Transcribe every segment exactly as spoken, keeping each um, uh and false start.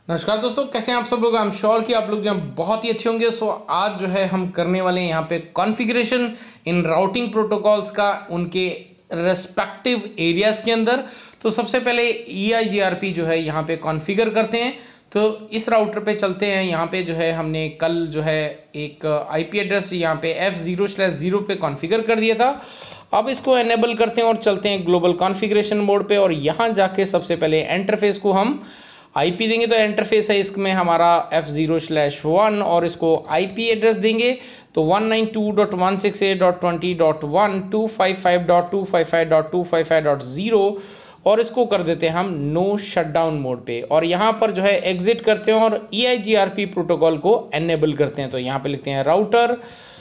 नमस्कार दोस्तों, कैसे हैं आप सब लोग। आई एम श्योर कि आप लोग जो हैं बहुत ही अच्छे होंगे। सो आज जो है हम करने वाले हैं यहाँ पे कॉन्फ़िगरेशन इन राउटिंग प्रोटोकॉल्स का उनके रेस्पेक्टिव एरियाज के अंदर। तो सबसे पहले ई आई जी आर पी जो है यहाँ पे कॉन्फ़िगर करते हैं। तो इस राउटर पे चलते हैं। यहाँ पे जो है हमने कल जो है एक आई पी एड्रेस यहाँ पे एफ ज़ीरो स्लैश ज़ीरो पे कॉन्फ़िगर कर दिया था। अब इसको एनेबल करते हैं और चलते हैं ग्लोबल कॉन्फ़िगरेशन मोड पे, और यहाँ जाके सबसे पहले इंटरफेस को हम आईपी देंगे। तो इंटरफेस है इसमें हमारा एफ ज़ीरो स्लैश वन, और इसको आईपी एड्रेस देंगे तो one nine two dot one six eight dot twenty dot one two five five dot two five five dot two five five dot zero, और इसको कर देते हैं हम नो शटडाउन मोड पे। और यहाँ पर जो है एग्जिट करते हैं और E I G R P protocol को एनेबल करते हैं। तो यहाँ पे लिखते हैं router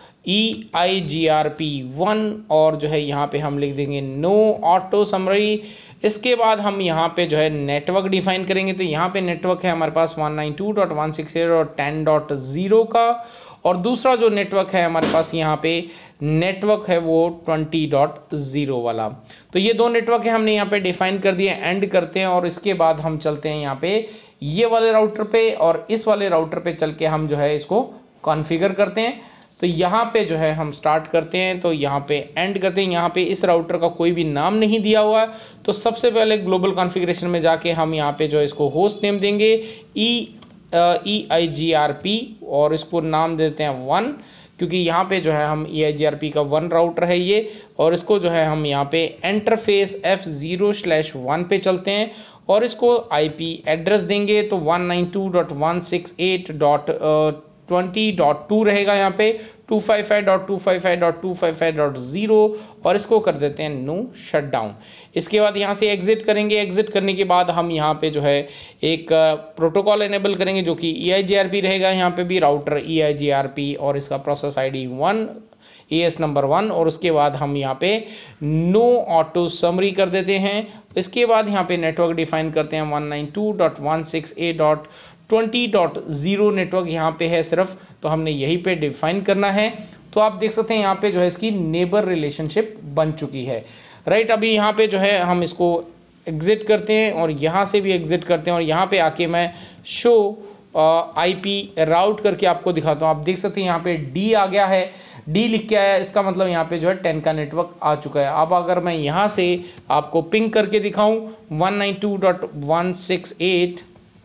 E I G R P one, और जो है यहाँ पे हम लिख देंगे नो ऑटो समरी। इसके बाद हम यहाँ पे जो है नेटवर्क डिफाइन करेंगे। तो यहाँ पे नेटवर्क है हमारे पास one nine two dot one six eight dot ten dot zero का, और दूसरा जो नेटवर्क है हमारे पास यहाँ पे नेटवर्क है वो ट्वेंटी डॉट ज़ीरो वाला। तो ये दो नेटवर्क है हमने यहाँ पे डिफाइन कर दिए। एंड करते हैं और इसके बाद हम चलते हैं यहाँ पे ये वाले राउटर पे, और इस वाले राउटर पे चल के हम जो है इसको कॉन्फ़िगर करते हैं। तो यहाँ पे जो है हम स्टार्ट करते हैं, तो यहाँ पे एंड करते हैं। यहाँ पे इस राउटर का कोई भी नाम नहीं दिया हुआ है। तो सबसे पहले ग्लोबल कॉन्फ़िगरेशन में जाके हम यहाँ पे जो है इसको होस्ट नेम देंगे ई ई आई जी आर पी, और इसको नाम देते हैं वन, क्योंकि यहाँ पे जो है हम E I G R P का वन राउटर है ये। और इसको जो है हम यहाँ पे interface F zero slash one पे चलते हैं और इसको आई पी एड्रेस देंगे। तो one nine two dot one six eight dot twenty dot two रहेगा यहाँ पे two five five dot two five five dot two five five dot zero, और इसको कर देते हैं नो शटडाउन। इसके बाद यहाँ से एग्जिट करेंगे। एग्जिट करने के बाद हम यहाँ पे जो है एक प्रोटोकॉल एनेबल करेंगे जो कि ई आई जी आर पी रहेगा। यहाँ पे भी router E I G R P और इसका process I D one A S number one, और उसके बाद हम यहाँ पे नो ऑटो समरी कर देते हैं। इसके बाद यहाँ पे नेटवर्क डिफाइन करते हैं one nine two dot one six eight dot twenty dot zero network यहाँ पे है सिर्फ, तो हमने यहीं पे डिफाइन करना है। तो आप देख सकते हैं यहाँ पे जो है इसकी नेबर रिलेशनशिप बन चुकी है। राइट, अभी यहाँ पे जो है हम इसको एग्जिट करते हैं और यहाँ से भी एग्जिट करते हैं, और यहाँ पे आके मैं शो आईपी राउट करके आपको दिखाता हूँ। आप देख सकते हैं यहाँ पे डी आ गया है, डी लिख के आया, इसका मतलब यहाँ पे जो है टेन का नेटवर्क आ चुका है। अब अगर मैं यहाँ से आपको पिंग करके दिखाऊँ one nine two dot one six eight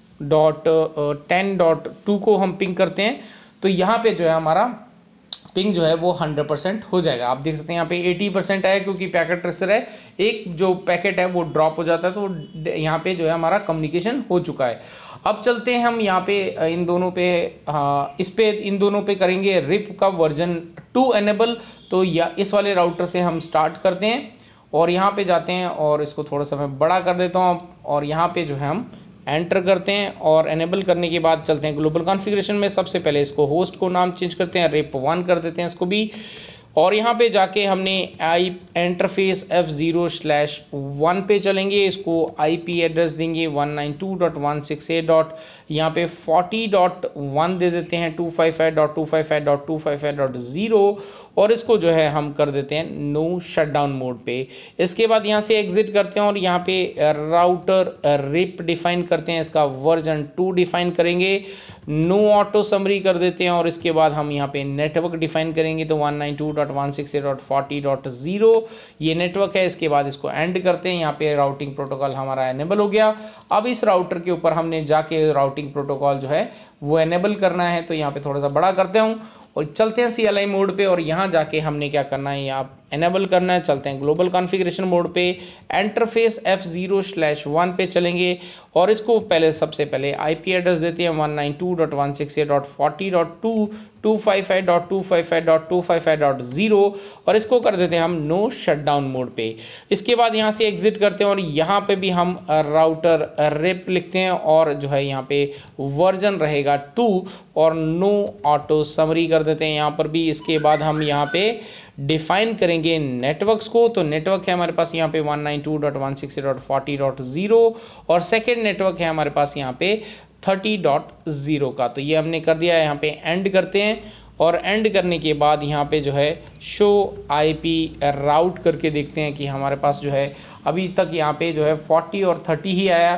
dot ten dot two को हम पिंग करते हैं, तो यहाँ पे जो है हमारा पिंग जो है वो हंड्रेड परसेंट हो जाएगा। आप देख सकते हैं यहाँ पे एटी परसेंट है, क्योंकि पैकेट ट्रेसर है, एक जो पैकेट है वो ड्रॉप हो जाता है, तो यहाँ पे जो है हमारा कम्युनिकेशन हो चुका है। अब चलते हैं हम यहाँ पे इन दोनों पे, हाँ इस पे इन दोनों पे करेंगे रिप का वर्जन टू एनेबल। तो या इस वाले राउटर से हम स्टार्ट करते हैं और यहाँ पे जाते हैं, और इसको थोड़ा सा मैं बड़ा कर देता हूँ, और यहाँ पे जो है हम एंटर करते हैं। और एनेबल करने के बाद चलते हैं ग्लोबल कॉन्फ़िगरेशन में। सबसे पहले इसको होस्ट को नाम चेंज करते हैं, रिप वन कर देते हैं इसको भी, और यहाँ पे जाके हमने आई interface F zero slash one पे चलेंगे। इसको आईपी एड्रेस देंगे one nine two dot one six eight dot यहाँ पे फोर्टी डॉट वन दे देते हैं two five five dot two five five dot two five five dot zero, और इसको जो है हम कर देते हैं नो शटडाउन मोड पे। इसके बाद यहाँ से एग्जिट करते हैं और यहाँ पे राउटर रिप डिफाइन करते हैं, इसका वर्जन टू डिफाइन करेंगे, नो ऑटो समरी कर देते हैं, और इसके बाद हम यहाँ पे नेटवर्क डिफाइन करेंगे। तो one nine two dot one six eight dot forty dot zero ये नेटवर्क है। इसके बाद इसको एंड करते हैं। यहाँ पे राउटिंग प्रोटोकॉल हमारा एनेबल हो गया। अब इस राउटर के ऊपर हमने जाके राउटिंग प्रोटोकॉल जो है वो एनेबल करना है। तो यहाँ पे थोड़ा सा बड़ा करते हूँ और चलते हैं सी एल आई मोड पे, और यहाँ जाके हमने क्या करना है, यहाँ एनेबल करना है। चलते हैं ग्लोबल कॉन्फ़िगरेशन मोड पे, interface F zero slash one पे चलेंगे, और इसको पहले सबसे पहले आईपी एड्रेस देते हैं one nine two dot one six eight dot forty dot two two five five dot two five five dot two five five dot zero, और इसको कर देते हैं हम नो शटडाउन मोड पे। इसके बाद यहाँ से एग्जिट करते हैं और यहाँ पे भी हम राउटर रिप लिखते हैं, और जो है यहाँ पे वर्जन रहेगा टू, और नो ऑटो समरी कर देते हैं यहाँ पर भी। इसके बाद हम यहाँ पे डिफाइन करेंगे नेटवर्क्स को। तो नेटवर्क है हमारे पास यहाँ पे one nine two dot one six eight dot forty dot zero, और सेकेंड नेटवर्क है हमारे पास यहाँ पे थर्टी डॉट ज़ीरो का। तो ये हमने कर दिया है। यहाँ पे एंड करते हैं, और एंड करने के बाद यहाँ पे जो है शो आईपी राउट करके देखते हैं कि हमारे पास जो है अभी तक यहाँ पे जो है फोर्टी और थर्टी ही आया।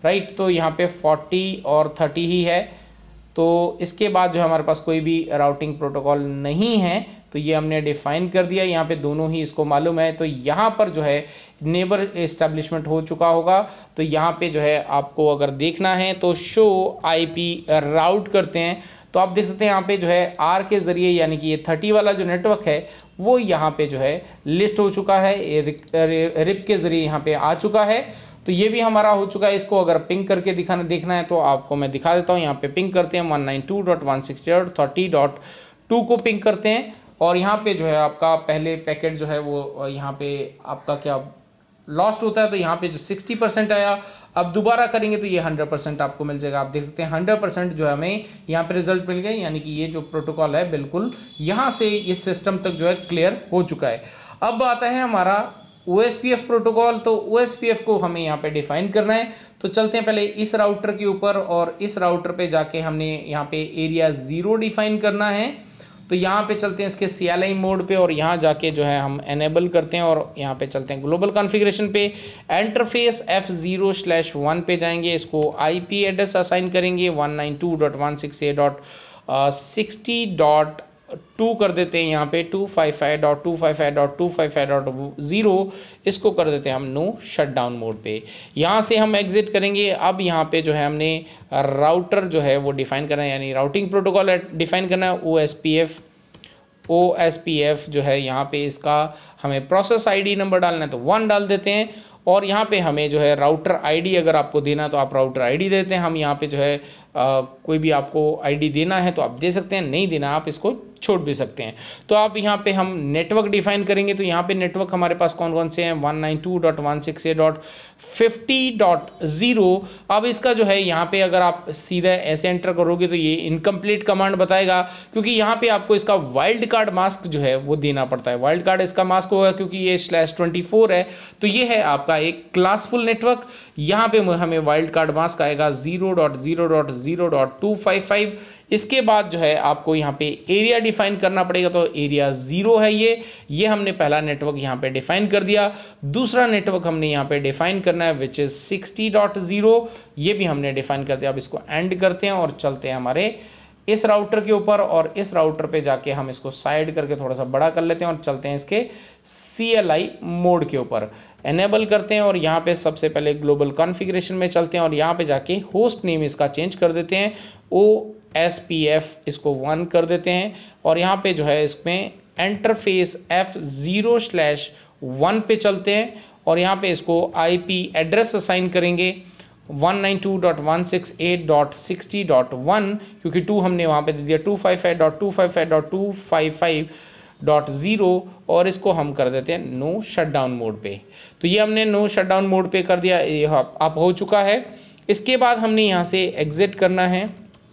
राइट। तो यहाँ पे फोर्टी और थर्टी ही है, तो इसके बाद जो हमारे पास कोई भी राउटिंग प्रोटोकॉल नहीं है, तो ये हमने डिफाइन कर दिया। यहाँ पे दोनों ही इसको मालूम है, तो यहाँ पर जो है नेबर इस्टेब्लिशमेंट हो चुका होगा। तो यहाँ पे जो है आपको अगर देखना है तो शो आईपी राउट करते हैं, तो आप देख सकते हैं यहाँ पे जो है आर के ज़रिए, यानी कि ये थर्टी वाला जो नेटवर्क है वो यहाँ पे जो है लिस्ट हो चुका है, रिप के ज़रिए यहाँ पे आ चुका है। तो ये भी हमारा हो चुका है। इसको अगर पिंग करके दिखाना देखना है तो आपको मैं दिखा देता हूँ। यहाँ पे पिंग करते हैं one nine two dot one sixty dot thirty dot two को पिंग करते हैं, और यहाँ पे जो है आपका पहले पैकेट जो है वो यहाँ पे आपका क्या लॉस्ट होता है, तो यहाँ पे जो सिक्सटी परसेंट आया, अब दोबारा करेंगे तो ये हंड्रेड परसेंट आपको मिल जाएगा। आप देख सकते हैं हंड्रेड परसेंट जो है हमें यहाँ पे रिजल्ट मिल गया, यानी कि ये जो प्रोटोकॉल है बिल्कुल यहाँ से इस सिस्टम तक जो है क्लियर हो चुका है। अब आता है हमारा O S P F protocol. तो ओ एस पी एफ को हमें यहाँ पे डिफाइन करना है, तो चलते हैं पहले इस राउटर के ऊपर, और इस राउटर पे जाके हमने यहाँ पे एरिया ज़ीरो डिफाइन करना है। तो यहाँ पे चलते हैं इसके सी एल आई मोड पे, और यहाँ जाके जो है हम एनेबल करते हैं, और यहाँ पे चलते हैं ग्लोबल कॉन्फ़िगरेशन पे, interface F zero slash one पे जाएंगे, इसको आई पी एड्रेस असाइन करेंगे one nine two dot one six eight dot sixty dot two कर देते हैं, यहाँ पे two five five dot two five five dot two five five dot zero, इसको कर देते हैं हम नो शटडाउन मोड पे। यहाँ से हम एग्जिट करेंगे। अब यहाँ पे जो है हमने राउटर जो है वो डिफाइन करना है, यानी राउटिंग प्रोटोकॉल डिफाइन करना है। O S P F O S P F जो है यहाँ पे इसका हमें प्रोसेस आईडी नंबर डालना है, तो वन डाल देते हैं, और यहाँ पे हमें जो है राउटर आईडी अगर आपको देना तो आप राउटर आईडी देते हैं। हम यहाँ पे जो है आ, कोई भी आपको आईडी देना है तो आप दे सकते हैं, नहीं देना आप इसको छोड़ भी सकते हैं। तो आप यहाँ पे हम नेटवर्क डिफाइन करेंगे, तो यहाँ पे नेटवर्क हमारे पास कौन कौन से हैं, one nine two dot one six eight dot fifty dot zero. अब इसका जो है यहाँ पे अगर आप सीधा ऐसे एंटर करोगे तो ये इनकम्प्लीट कमांड बताएगा, क्योंकि यहाँ पे आपको इसका वाइल्ड कार्ड मास्क जो है वो देना पड़ता है। वाइल्ड कार्ड इसका मास्क होगा क्योंकि ये स्लैश ट्वेंटी फोर है, तो ये है आपका एक क्लासफुल नेटवर्क। यहाँ पे हमें वाइल्ड कार्ड मास्क आएगा zero dot zero dot zero dot two five five. इसके बाद जो है आपको यहाँ पे एरिया डिफाइन करना पड़ेगा, तो एरिया ज़ीरो है ये ये हमने पहला नेटवर्क यहाँ पे डिफाइन कर दिया। दूसरा नेटवर्क हमने यहाँ पे डिफाइन करना है which is sixty dot zero, ये भी हमने डिफाइन कर दिया। अब इसको एंड करते हैं और चलते हैं हमारे इस राउटर के ऊपर, और इस राउटर पे जाके हम इसको साइड करके थोड़ा सा बड़ा कर लेते हैं और चलते हैं इसके सी एल आई मोड के ऊपर, एनेबल करते हैं, और यहाँ पे सबसे पहले ग्लोबल कॉन्फ़िगरेशन में चलते हैं, और यहाँ पे जाके होस्ट नेम इसका चेंज कर देते हैं, ओ एस पी एफ इसको वन कर देते हैं, और यहाँ पे जो है इसमें interface F zero slash one पे चलते हैं, और यहाँ पे इसको आई पी एड्रेस असाइन करेंगे one nine two dot one six eight dot sixty dot one, क्योंकि टू हमने वहाँ पे दे दिया two five five dot two five five dot two five five dot zero, और इसको हम कर देते हैं नो शटडाउन मोड पे। तो ये हमने नो शटडाउन मोड पे कर दिया, ये अब हो चुका है। इसके बाद हमने यहाँ से एग्जिट करना है,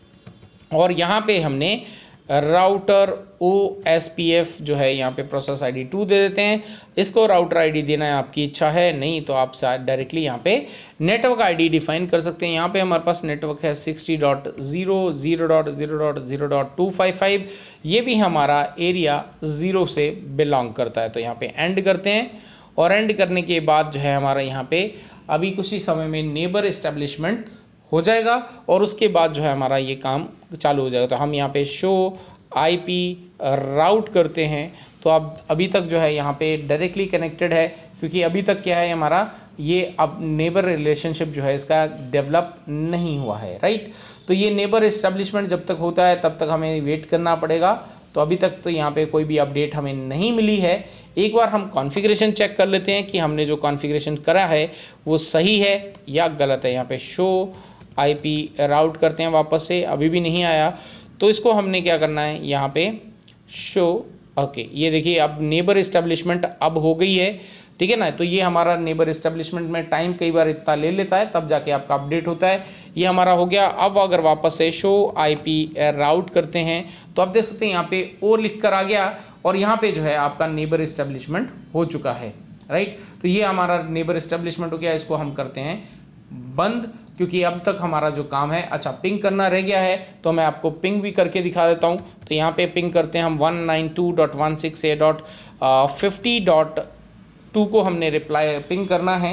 और यहाँ पे हमने router O S P F जो है यहाँ पे प्रोसेस आईडी टू दे देते हैं। इसको राउटर आईडी देना है आपकी इच्छा है, नहीं तो आप डायरेक्टली यहाँ पे नेटवर्क आईडी डिफाइन कर सकते हैं। यहाँ पे हमारे पास नेटवर्क है sixty dot zero zero dot zero dot zero dot two five five, ये भी हमारा एरिया ज़ीरो से बिलोंग करता है। तो यहाँ पे एंड करते हैं, और एंड करने के बाद जो है हमारा यहाँ पे अभी कुछ ही समय में नेबर इस्टेब्लिशमेंट हो जाएगा, और उसके बाद जो है हमारा ये काम चालू हो जाएगा। तो हम यहाँ पे शो आईपी राउट करते हैं, तो अब अभी तक जो है यहाँ पे डायरेक्टली कनेक्टेड है, क्योंकि अभी तक क्या है हमारा ये अब नेबर रिलेशनशिप जो है इसका डेवलप नहीं हुआ है, राइट। तो ये नेबर इस्टेब्लिशमेंट जब तक होता है तब तक हमें वेट करना पड़ेगा। तो अभी तक तो यहाँ पे कोई भी अपडेट हमें नहीं मिली है। एक बार हम कॉन्फ़िगरेशन चेक कर लेते हैं कि हमने जो कॉन्फ़िगरेशन करा है वो सही है या गलत है। यहाँ पे शो आईपी राउट करते हैं वापस से, अभी भी नहीं आया, तो इसको हमने क्या करना है यहाँ पे शो ओके, ये देखिए अब नेबर इस्टेब्लिशमेंट अब हो गई है, ठीक है ना। तो ये हमारा नेबर इस्टेब्लिशमेंट में टाइम कई बार इतना ले लेता है, तब जाके आपका अपडेट होता है। ये हमारा हो गया। अब अगर वापस से शो आईपी राउट करते हैं तो आप देख सकते हैं यहाँ पे ओ लिख कर आ गया, और यहाँ पे जो है आपका नेबर इस्टेब्लिशमेंट हो चुका है, राइट। तो ये हमारा नेबर इस्टेब्लिशमेंट हो गया। इसको हम करते हैं बंद, क्योंकि अब तक हमारा जो काम है, अच्छा पिंग करना रह गया है, तो मैं आपको पिंग भी करके दिखा देता हूँ। तो यहाँ पे पिंग करते हैं हम one nine two dot one six eight dot fifty dot two को हमने रिप्लाई पिंग करना है,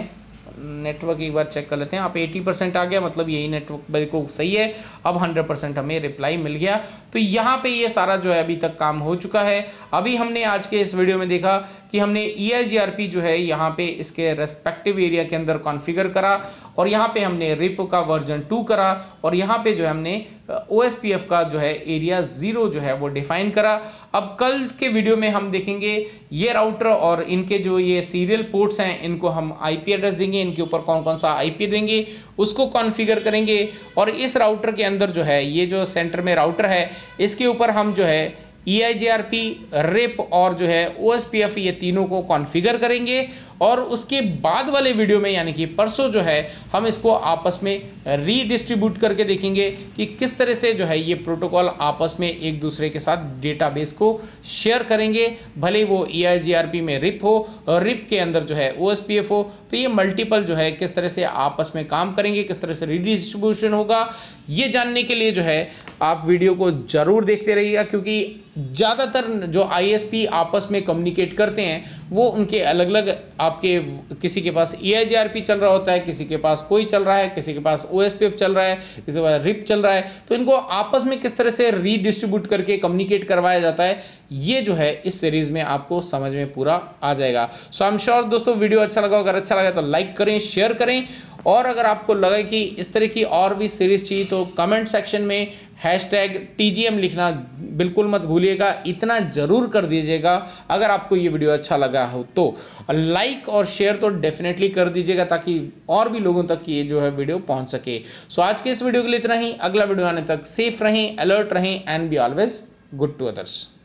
नेटवर्क एक बार चेक कर लेते हैं। आप अस्सी परसेंट आ गया, मतलब यही नेटवर्क बिल्कुल सही है। अब सौ परसेंट हमें रिप्लाई मिल गया। तो यहाँ पे ये सारा जो है अभी तक काम हो चुका है। अभी हमने आज के इस वीडियो में देखा कि हमने ई आई जी आर पी जो है यहाँ पे इसके रेस्पेक्टिव एरिया के अंदर कॉन्फ़िगर करा, और यहाँ पे हमने रिप का वर्जन टू करा, और यहाँ पे जो है हमने ओ एस पी एफ का जो है एरिया ज़ीरो जो है वो डिफाइन करा। अब कल के वीडियो में हम देखेंगे ये राउटर और इनके जो ये सीरियल पोर्ट्स हैं, इनको हम आई पी एड्रेस देंगे, इनके ऊपर कौन कौन सा आई पी देंगे उसको कॉन्फ़िगर करेंगे। और इस राउटर के अंदर जो है ये जो सेंटर में राउटर है, इसके ऊपर हम जो है E I G R P, RIP और जो है ओ एस पी एफ ये तीनों को कॉन्फ़िगर करेंगे। और उसके बाद वाले वीडियो में यानी कि परसों जो है हम इसको आपस में रीडिस्ट्रीब्यूट करके देखेंगे कि किस तरह से जो है ये प्रोटोकॉल आपस में एक दूसरे के साथ डेटाबेस को शेयर करेंगे। भले वो E I G R P में रिप हो और रिप के अंदर जो है ओ एस पी एफ हो, तो ये मल्टीपल जो है किस तरह से आपस में काम करेंगे, किस तरह से रीडिस्ट्रीब्यूशन होगा, ये जानने के लिए जो है आप वीडियो को ज़रूर देखते रहिएगा। क्योंकि ज़्यादातर जो आई एस पी आपस में कम्युनिकेट करते हैं वो उनके अलग अलग, आपके किसी के पास ई आई जी आर पी चल रहा होता है, किसी के पास कोई चल रहा है, किसी के पास ओ एस पी एफ चल रहा है, किसी के पास रिप चल रहा है। तो इनको आपस में किस तरह से रीडिस्ट्रीब्यूट करके कम्युनिकेट करवाया जाता है, ये जो है इस सीरीज़ में आपको समझ में पूरा आ जाएगा। सो आई एम श्योर दोस्तों वीडियो अच्छा लगा, अगर अच्छा लगा तो लाइक करें, शेयर करें, और अगर आपको लगा कि इस तरह की और भी सीरीज़ चाहिए तो कमेंट सेक्शन में hashtag T G M लिखना बिल्कुल मत भूलिएगा, इतना ज़रूर कर दीजिएगा। अगर आपको ये वीडियो अच्छा लगा हो तो लाइक और शेयर तो डेफिनेटली कर दीजिएगा, ताकि और भी लोगों तक ये जो है वीडियो पहुंच सके। सो आज के इस वीडियो के लिए इतना ही। अगला वीडियो आने तक सेफ रहें, अलर्ट रहें, and be always good to others.